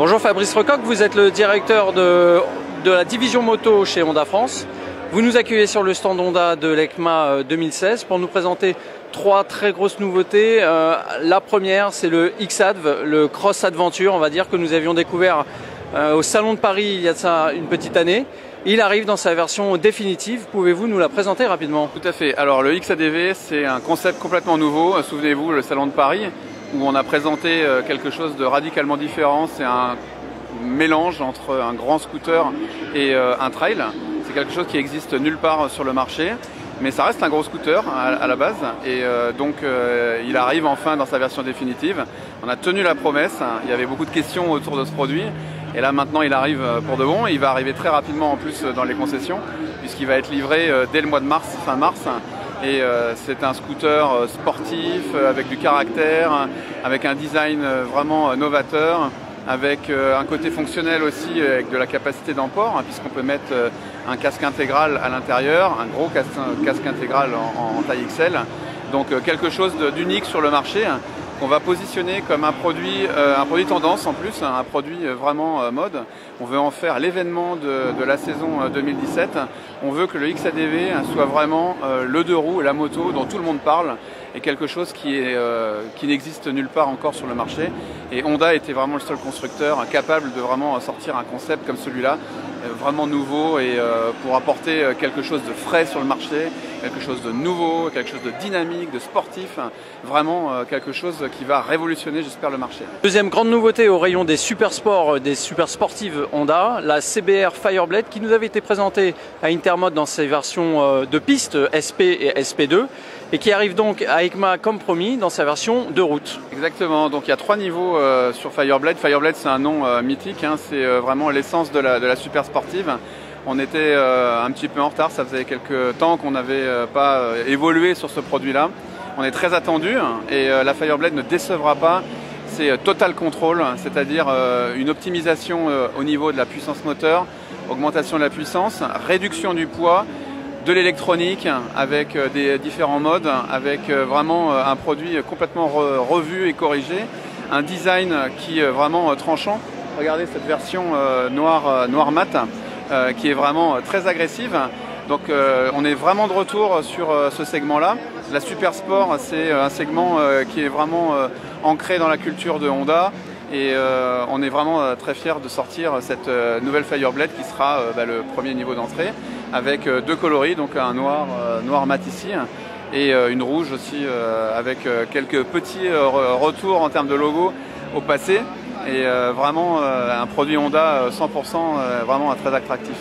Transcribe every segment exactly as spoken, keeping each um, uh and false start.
Bonjour Fabrice Recoq, vous êtes le directeur de, de la division moto chez Honda France. Vous nous accueillez sur le stand Honda de l'EICMA deux mille seize pour nous présenter trois très grosses nouveautés. Euh, la première, c'est le X-Adv, le Cross Adventure, on va dire, que nous avions découvert euh, au Salon de Paris il y a de ça une petite année. Il arrive dans sa version définitive. Pouvez-vous nous la présenter rapidement? Tout à fait. Alors le X A D V, c'est un concept complètement nouveau. Souvenez-vous, le Salon de Paris, où on a présenté quelque chose de radicalement différent. C'est un mélange entre un grand scooter et un trail. C'est quelque chose qui existe nulle part sur le marché, mais ça reste un gros scooter à la base. Et donc il arrive enfin dans sa version définitive. On a tenu la promesse. Il y avait beaucoup de questions autour de ce produit. Et là maintenant il arrive pour de bon, il va arriver très rapidement en plus dans les concessions puisqu'il va être livré dès le mois de mars, fin mars. Et c'est un scooter sportif avec du caractère, avec un design vraiment novateur, avec un côté fonctionnel aussi avec de la capacité d'emport puisqu'on peut mettre un casque intégral à l'intérieur, un gros casque intégral en, en taille X L. Donc quelque chose d'unique sur le marché, qu'on va positionner comme un produit, euh, un produit tendance en plus, un produit vraiment euh, mode. On veut en faire l'événement de, de la saison deux mille dix-sept. On veut que le X A D V soit vraiment euh, le deux roues, la moto dont tout le monde parle, et quelque chose qui est euh, qui n'existe nulle part encore sur le marché. Et Honda était vraiment le seul constructeur capable de vraiment sortir un concept comme celui-là, euh, vraiment nouveau et euh, pour apporter quelque chose de frais sur le marché, quelque chose de nouveau, quelque chose de dynamique, de sportif, vraiment euh, quelque chose qui va révolutionner, j'espère, le marché. Deuxième grande nouveauté au rayon des super sports, des super sportives Honda, la C B R Fireblade qui nous avait été présentée à Intermode dans ses versions de piste S P et S P deux et qui arrive donc à EICMA comme promis dans sa version de route. Exactement, donc il y a trois niveaux euh, sur Fireblade. Fireblade c'est un nom euh, mythique, hein. C'est euh, vraiment l'essence de la, de la super sportive. On était euh, un petit peu en retard, ça faisait quelques temps qu'on n'avait euh, pas euh, évolué sur ce produit-là. On est très attendu et euh, la Fireblade ne décevra pas. C'est euh, total control, c'est-à-dire euh, une optimisation euh, au niveau de la puissance moteur, augmentation de la puissance, réduction du poids, de l'électronique avec euh, des différents modes, avec euh, vraiment euh, un produit complètement re revu et corrigé, un design qui est vraiment euh, tranchant. Regardez cette version euh, noir, euh, noir mat. Euh, qui est vraiment euh, très agressive. Donc euh, on est vraiment de retour sur euh, ce segment-là. La Super Sport, c'est euh, un segment euh, qui est vraiment euh, ancré dans la culture de Honda et euh, on est vraiment euh, très fiers de sortir cette euh, nouvelle Fireblade qui sera euh, bah, le premier niveau d'entrée avec euh, deux coloris, donc un noir, euh, noir mat ici et euh, une rouge aussi euh, avec euh, quelques petits euh, retours en termes de logo au passé. Et euh, vraiment euh, un produit Honda cent pour cent euh, vraiment très attractif.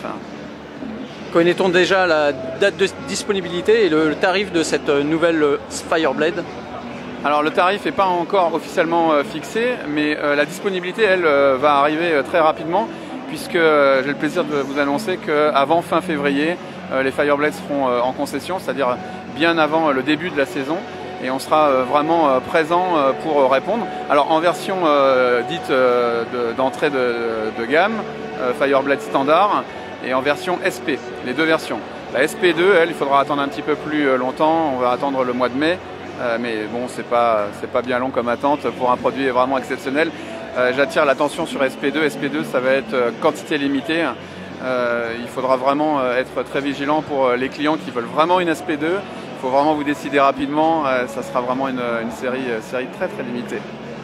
Connaît-on déjà la date de disponibilité et le tarif de cette nouvelle Fireblade? Alors le tarif n'est pas encore officiellement euh, fixé, mais euh, la disponibilité elle euh, va arriver euh, très rapidement puisque euh, j'ai le plaisir de vous annoncer qu'avant fin février, euh, les Fireblades seront euh, en concession, c'est-à-dire bien avant euh, le début de la saison. Et on sera vraiment présent pour répondre. Alors en version euh, dite euh, d'entrée de, de, de gamme, euh, Fireblade standard, et en version S P, les deux versions. La S P deux, elle, il faudra attendre un petit peu plus longtemps, on va attendre le mois de mai, euh, mais bon, c'est pas, c'est pas bien long comme attente pour un produit vraiment exceptionnel. Euh, J'attire l'attention sur S P deux, S P deux ça va être quantité limitée. Euh, il faudra vraiment être très vigilant pour les clients qui veulent vraiment une S P deux. Il faut vraiment vous décider rapidement, euh, ça sera vraiment une, une série, euh, série très très limitée.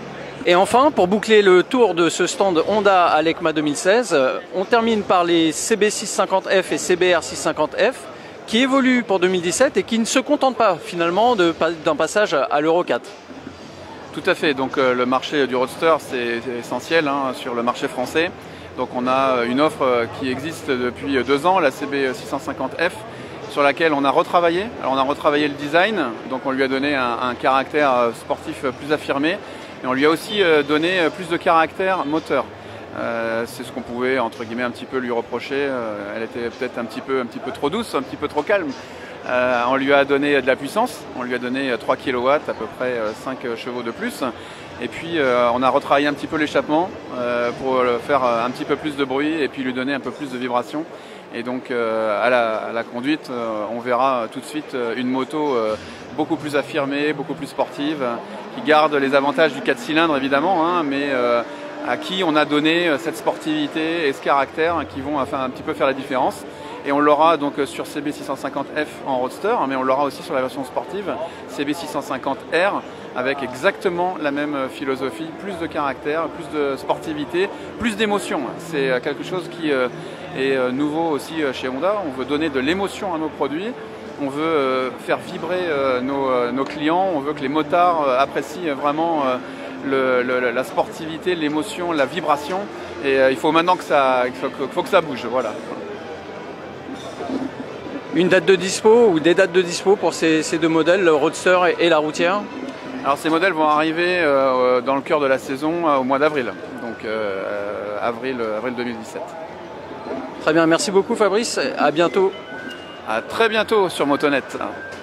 Et enfin, pour boucler le tour de ce stand Honda à l'EICMA deux mille seize, on termine par les C B six cent cinquante F et C B R six cent cinquante F qui évoluent pour deux mille dix-sept et qui ne se contentent pas finalement d'un passage à l'Euro quatre. Tout à fait, donc euh, le marché du roadster c'est essentiel hein, sur le marché français. Donc on a une offre qui existe depuis deux ans, la C B six cent cinquante F, sur laquelle on a retravaillé. Alors on a retravaillé le design, donc on lui a donné un, un caractère sportif plus affirmé et on lui a aussi donné plus de caractère moteur. Euh, c'est ce qu'on pouvait entre guillemets un petit peu lui reprocher. Euh, elle était peut-être un petit peu, un petit peu trop douce, un petit peu trop calme. Euh, on lui a donné de la puissance, on lui a donné trois kilowatts, à peu près cinq chevaux de plus. Et puis euh, on a retravaillé un petit peu l'échappement euh, pour faire un petit peu plus de bruit et puis lui donner un peu plus de vibration. Et donc euh, à, la, à la conduite, euh, on verra tout de suite une moto euh, beaucoup plus affirmée, beaucoup plus sportive, qui garde les avantages du quatre cylindres évidemment, hein, mais euh, à qui on a donné cette sportivité et ce caractère qui vont enfin, un petit peu faire la différence. Et on l'aura donc sur C B six cent cinquante F en roadster, mais on l'aura aussi sur la version sportive C B six cent cinquante R avec exactement la même philosophie, plus de caractère, plus de sportivité, plus d'émotion. C'est quelque chose qui est nouveau aussi chez Honda. On veut donner de l'émotion à nos produits, on veut faire vibrer nos, nos clients, on veut que les motards apprécient vraiment le, le, la sportivité, l'émotion, la vibration. Et il faut maintenant que ça, il faut, faut que ça bouge. Voilà. Une date de dispo ou des dates de dispo pour ces, ces deux modèles, le Roadster et la routière? Alors ces modèles vont arriver euh, dans le cœur de la saison euh, au mois d'avril, donc euh, avril, avril deux mille dix-sept. Très bien, merci beaucoup Fabrice, à bientôt. À très bientôt sur Motonet.